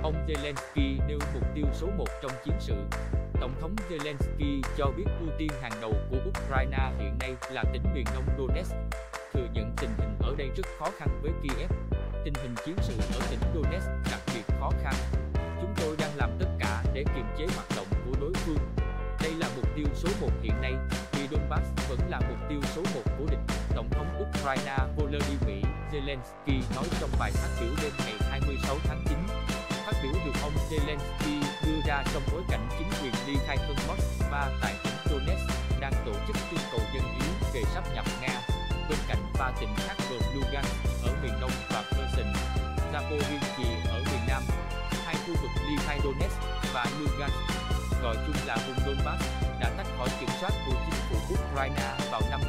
Ông Zelensky nêu mục tiêu số 1 trong chiến sự. Tổng thống Zelensky cho biết ưu tiên hàng đầu của Ukraine hiện nay là tỉnh miền đông Donetsk, thừa nhận tình hình ở đây rất khó khăn với Kiev. Tình hình chiến sự ở tỉnh Donetsk đặc biệt khó khăn. Chúng tôi đang làm tất cả để kiềm chế hoạt động của đối phương. Đây là mục tiêu số 1 hiện nay, vì Donbass vẫn là mục tiêu số 1 của địch. Tổng thống Ukraine Volodymyr Zelensky nói trong bài phát biểu đêm ngày 26 tháng 9. Phát biểu được ông Zelensky đưa ra trong bối cảnh chính quyền ly khai thân Moskva tại tỉnh Donetsk đang tổ chức trưng cầu dân ý về sáp nhập Nga, bên cạnh 3 tỉnh khác gồm Lugansk ở miền đông và Kherson, Zaporizhzhia ở miền nam. Hai khu vực ly khai Donetsk và Lugansk, gọi chung là vùng Donbass, đã tách khỏi kiểm soát của chính phủ Ukraine vào năm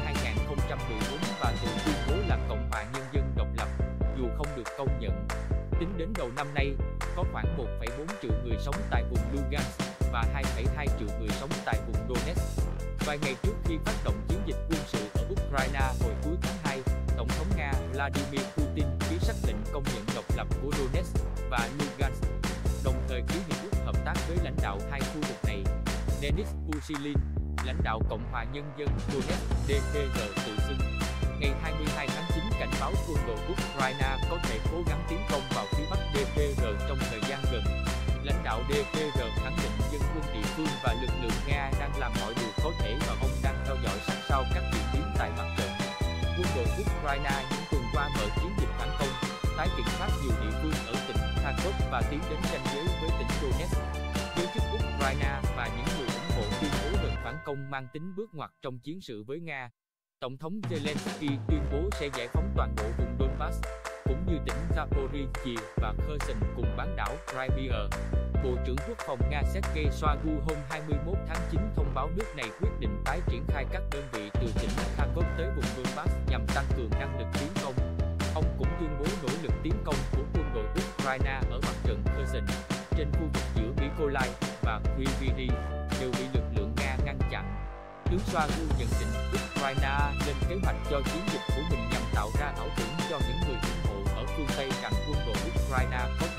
2014 và tự tuyên bố là Cộng hòa Nhân dân độc lập, dù không được công nhận. Tính đến đầu năm nay, có khoảng 1,4 triệu người sống tại vùng Lugansk và 2,2 triệu người sống tại vùng Donetsk. Vài ngày trước khi phát động chiến dịch quân sự ở Ukraine hồi cuối tháng 2, Tổng thống Nga Vladimir Putin ký sắc lệnh công nhận độc lập của Donetsk và Lugansk, đồng thời ký hiệp ước hợp tác với lãnh đạo hai khu vực này. Denis Pushilin, lãnh đạo Cộng hòa Nhân dân Donetsk (DPR) tự xưng, ngày 22 tháng 9 cảnh báo quân đội Ukraine có thể cố gắng tiến công vào phía bắc DPR trong thời gian gần. Lãnh đạo DPR khẳng định dân quân địa phương và lực lượng Nga đang làm mọi điều có thể và ông đang theo dõi sát sao các diễn biến tại mặt trận. Quân đội Ukraine những tuần qua mở chiến dịch phản công, tái kiểm soát nhiều địa phương ở tỉnh Kharkov và tiến đến ranh giới với tỉnh Donetsk. Giới chức Ukraine và những người ủng hộ tuyên bố đợt phản công mang tính bước ngoặt trong chiến sự với Nga. Tổng thống Zelensky tuyên bố sẽ giải phóng toàn bộ vùng Donbass, cũng như tỉnh Zaporizhzhia và Kherson cùng bán đảo Crimea. Bộ trưởng Quốc phòng Nga Sergei Shoigu hôm 21 tháng 9 thông báo nước này quyết định tái triển khai các đơn vị từ tỉnh Kharkov tới vùng Donbass nhằm tăng cường năng lực tiến công. Ông cũng tuyên bố nỗ lực tiến công của quân đội Ukraine ở mặt trận Kherson, trên khu vực giữa Mykolaiv và Kryvyi đều bị lực lượng Nga ngăn chặn. Tướng Shoigu nhận định Ukraine lên kế hoạch cho chiến dịch của mình nhằm tạo ra ảo tưởng cho những người ủng hộ ở phương Tây rằng quân đội Ukraine có